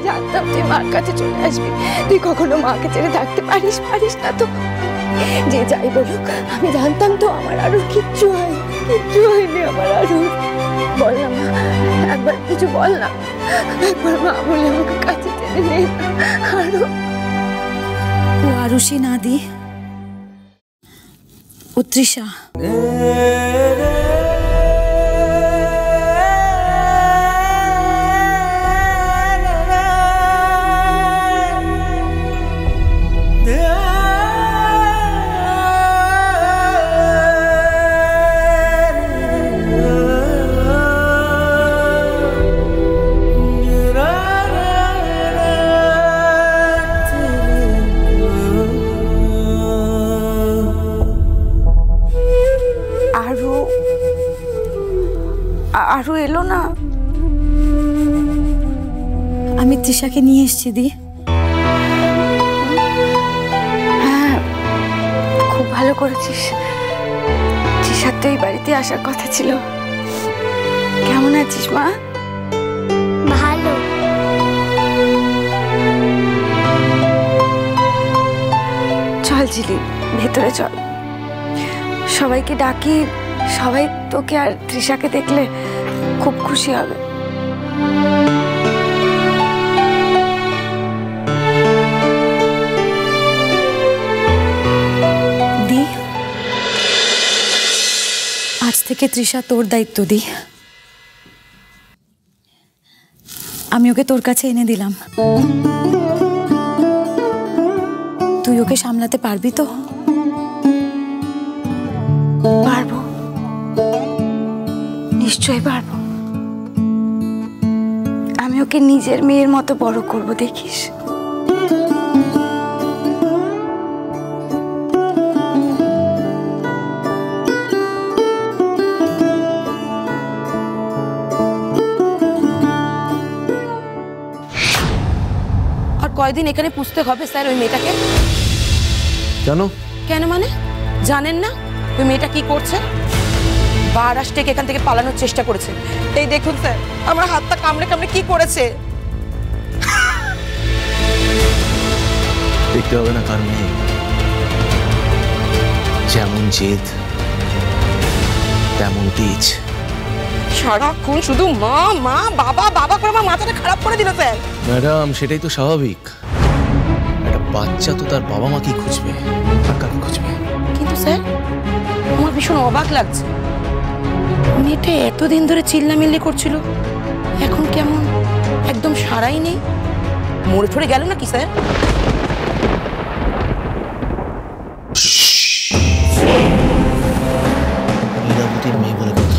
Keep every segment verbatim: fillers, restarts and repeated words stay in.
জানতাম তুই মার কাছে চলে আসবি। তুই কখনো মাকে ছেড়ে থাকতে পারিস পারিস না তো। যে যাই বলুক, আমি জানতাম তো আমার আরো কিচ্ছু হয় কিচ্ছু হয়নি আমার আরো। বল না মা, একবার কিছু বল না, একবার মা বলে আমাকে কাছে টেনে নে। আরো ও আরুষি না দি, ও তৃষা। আরো এলো না। আমি তৃষাকে নিয়ে এসেছি দি। হ্যাঁ, খুব ভালো করেছিস। তৃষার তো এই বাড়িতে আসার কথা ছিল। কেমন আছিস মা? ভালো। চল ঝিলি, ভেতরে চল। সবাইকে ডাকি, সবাই তোকে আর তৃষাকে দেখলে খুব খুশি হবে। দি, আজ থেকে তৃষা তোর দায়িত্ব দি। আমি ওকে তোর কাছে এনে দিলাম। তুই ওকে সামলাতে পারবি তো? পারবো, নিশ্চয়ই পারবো। আমি ওকে নিজের মেয়ের মতো বড় করব, দেখিস। আর কয়দিন এখানে পুষতে হবে স্যার ওই মেয়েটাকে? কেন? কেন মানে জানেন না ওই মেয়েটা কি করছে? বারাসটেকে এখান থেকে পালানোর চেষ্টা করেছে। এই দেখুন স্যার, আমার হাতটা কামড়ে কামড়ে কি করেছে। দেখতে হবে না কার মেয়ে, যেমন জেদ তেমন তেজ। সারাক্ষণ শুধু মা মা বাবা বাবা করে আমার মাথাটা খারাপ করে দিল স্যার। ম্যাডাম, সেটাই তো স্বাভাবিক। একটা বাচ্চা তো তার বাবা মাকেই খুঁজবে, আর কাকে খুঁজবে? কিন্তু স্যার, আমার ভীষণ অবাক লাগছে। মেয়েটা এতদিন ধরে চিল্লামিল্লি করছিল, এখন কেমন একদম সারাই নেই। মরে ঠরে গেল নাকি স্যার? লীলাবতীর মেয়ে বলে কথা,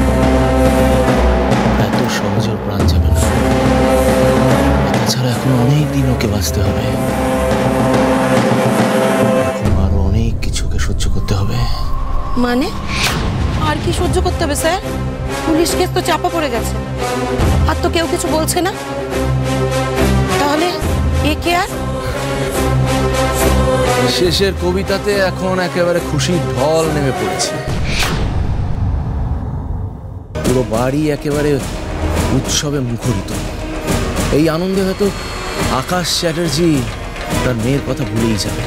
এত সহজে ওর প্রাণ যাবে না। তাছাড়া এখন অনেক দিন ওকে বাঁচতে হবে, এখন আরো অনেক কিছুকে সহ্য করতে হবে। মানে আর কি সহ্য করতে হবে স্যার? পুলিশ কেস তো চাপা পড়ে গেছে, আর তো কেউ কিছু বলছে না। তাহলে এ কে? আর শেষের কবিতাতে এখন একেবারে খুশির ঢল নেমে পড়েছে। পুরো বাড়ি একেবারে উৎসবে মুখরিত। এই আনন্দে হয়তো আকাশ চ্যাটার্জি তার মেয়ের কথা ভুলেই যাবে,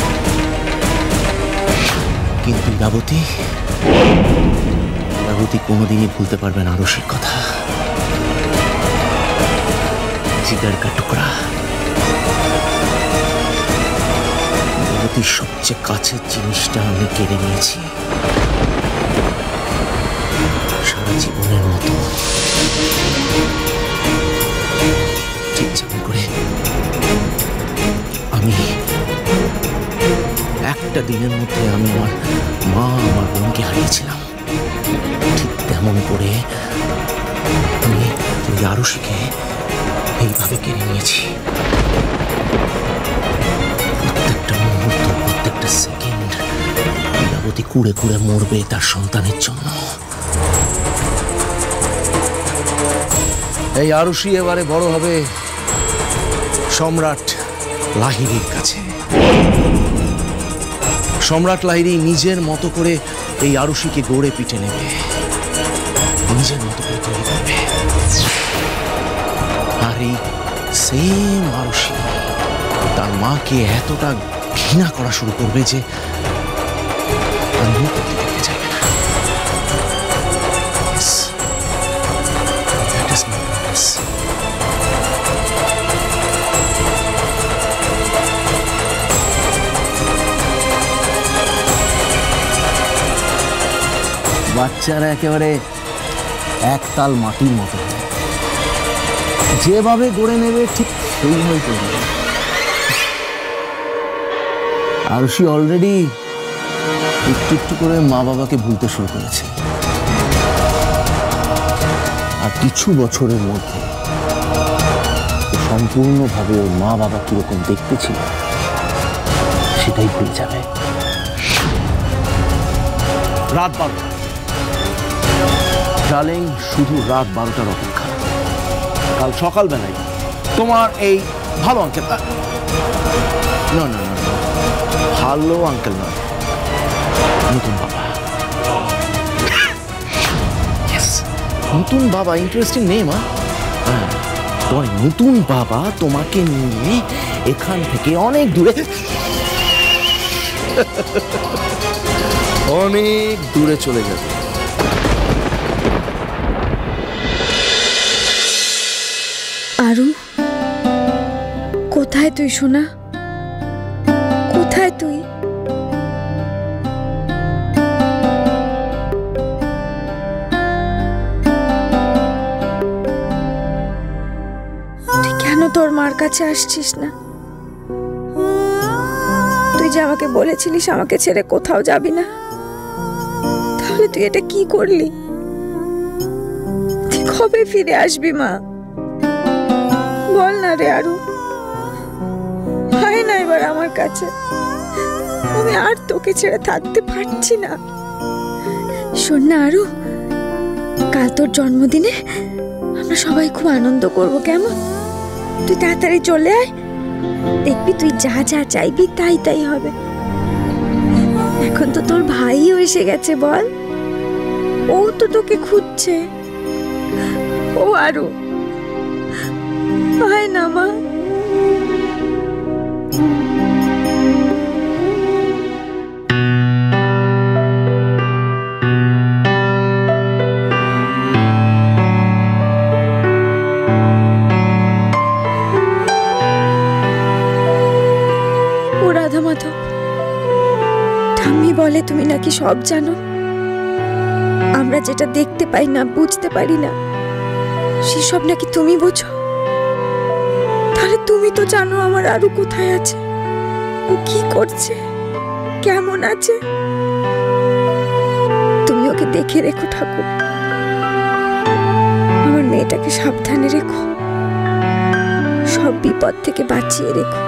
কিন্তু লীলাবতী লীলাবতী কোনোদিনই ভুলতে পারবে না আরুষির কথা। জিগার কা টুকরা, লীলাবতীর সবচেয়ে কাছের জিনিসটা আমি কেড়ে নিয়েছি, সারা জীবনের মতো। ঠিক যেমন করে আমি একটা দিনের মধ্যে আমি আমার মা আমার বোনকে হারিয়েছিলাম, ঠিক তেমন করে আমি ওই আরুষিকে এইভাবে কেড়ে নিয়েছি। প্রত্যেকটা মুহূর্ত, প্রত্যেকটা সেকেন্ড লীলাবতী কুড়ে কুড়ে মরবে তার সন্তানের জন্য। এই আরুষি এবারে বড় হবে সম্রাট লাহিড়ীর কাছে। সম্রাট লাহিড়ী নিজের মতো করে এই আরুষিকে গড়ে পিটে নেবে, নিজের মতো করে তৈরি করবে। আর এই সেম আরুষি তার মাকে এতটা ঘৃণা করা শুরু করবে যে আর মুখ দেখতে চাইবে না। Yes, that is my promise. বাচ্চারা একেবারে একতাল মাটির মতো, যেভাবে গড়ে নেবে ঠিক সেইভাবেই করবে। আরুষি অলরেডি একটু একটু করে মা বাবাকে ভুলতে শুরু করেছে, আর কিছু বছরের মধ্যে সম্পূর্ণভাবে ওর মা বাবা কিরকম দেখতে ছিল সেটাই ভুলে যাবে। রাত বারোটা ডার্লিং, শুধু রাত বারোটার অপেক্ষা। কাল সকালবেলায় তোমার এই ভালো আঙ্কেল, না না না ভালো আঙ্কেল নয়, নতুন বাবা। নতুন বাবা, ইন্টারেস্টিং নেম। তোমার নতুন বাবা তোমাকে নিয়ে এখান থেকে অনেক দূরে অনেক দূরে চলে যাবে। আরু, কোথায় তুই সোনা? কোথায় তুই? তুই কেন তোর মার কাছে আসছিস না? তুই যে আমাকে বলেছিলিস আমাকে ছেড়ে কোথাও যাবি না, তাহলে তুই এটা কি করলি? তুই কবে ফিরে আসবি মা? বল না রে আরু, হয় না এবার আমার কাছে। আমি আর তোকে ছেড়ে থাকতে পারছি না। শোন না আরু, কাল তোর জন্মদিনে আমরা সবাই খুব আনন্দ করব, কেমন? তুই তাড়াতাড়ি চলে আয়, দেখবি তুই যা যা চাইবি তাই তাই হবে। এখন তো তোর ভাইও এসে গেছে, বল, ও তো তোকে খুঁজছে। ও আরু, হয় না মা? ও রাধা মাধব, ঠাম্মি বলে তুমি নাকি সব জানো। আমরা যেটা দেখতে পাই না, বুঝতে পারি না, সেসব নাকি তুমি বোঝো। তাহলে তুমি তো জানো আমার আরু কোথায় আছে, ও কি করছে, কেমন আছে। তুমি ওকে দেখে রেখো ঠাকুর, আমার মেয়েটাকে সাবধানে রেখো, সব বিপদ থেকে বাঁচিয়ে রেখো।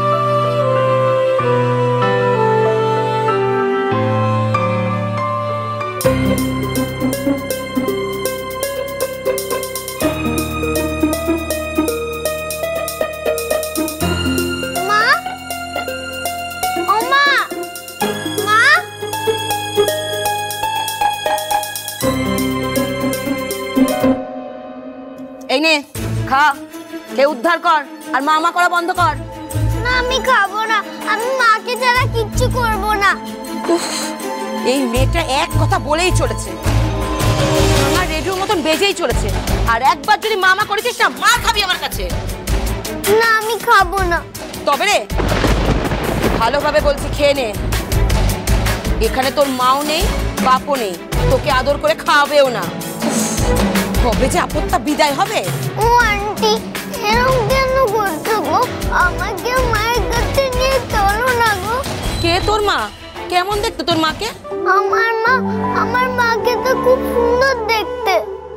এই নে খা, খেয়ে উদ্ধার কর, আর মামা করা বন্ধ কর। না আমি খাবো না, আমি মাকে ছাড়া কিচ্ছু করবো না। এই মেয়েটা এক কথা বলেই চলেছে, আমার রেডিওর মতন বেজেই চলেছে। আর একবার যদি মামা করেছিস না, মার খাবি আমার কাছে। না আমি খাবো না। তবে রে, ভালোভাবে বলছি খেয়ে নে। এখানে তোর মাও নেই, বাপও নেই, তোকে আদর করে খাওয়াবেও না। কবে যে আপদটা বিদায় হবে। ও আন্টি, এরকম কেন করছো গো? আমাকে মায়ের কাছে নিয়ে চলো না গো। কে তোর মা? কেমন দেখতে তোর মাকে? আমার মা, আমার মাকে তো খুব সুন্দর দেখতে।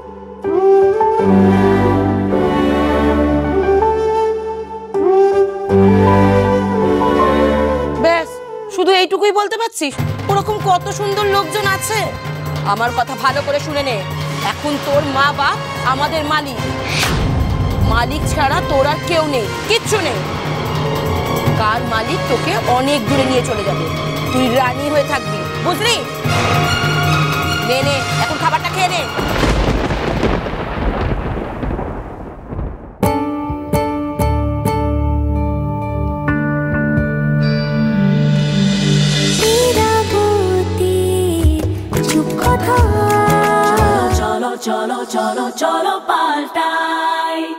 ব্যাস, শুধু এইটুকুই বলতে পারছিস? ওরকম কত সুন্দর লোকজন আছে। আমার কথা ভালো করে শুনে নে, এখন তোর মা বাপ আমাদের মালিক। মালিক ছাড়া তোর আর কেউ নেই, কিচ্ছু নেই। কার মালিক তোকে অনেক দূরে নিয়ে চলে যাবে, তুই রানী হয়ে থাকবি, বুঝলি? নে নে, এখন খাবারটা খেয়ে নে। cholo cholo cholo paltai.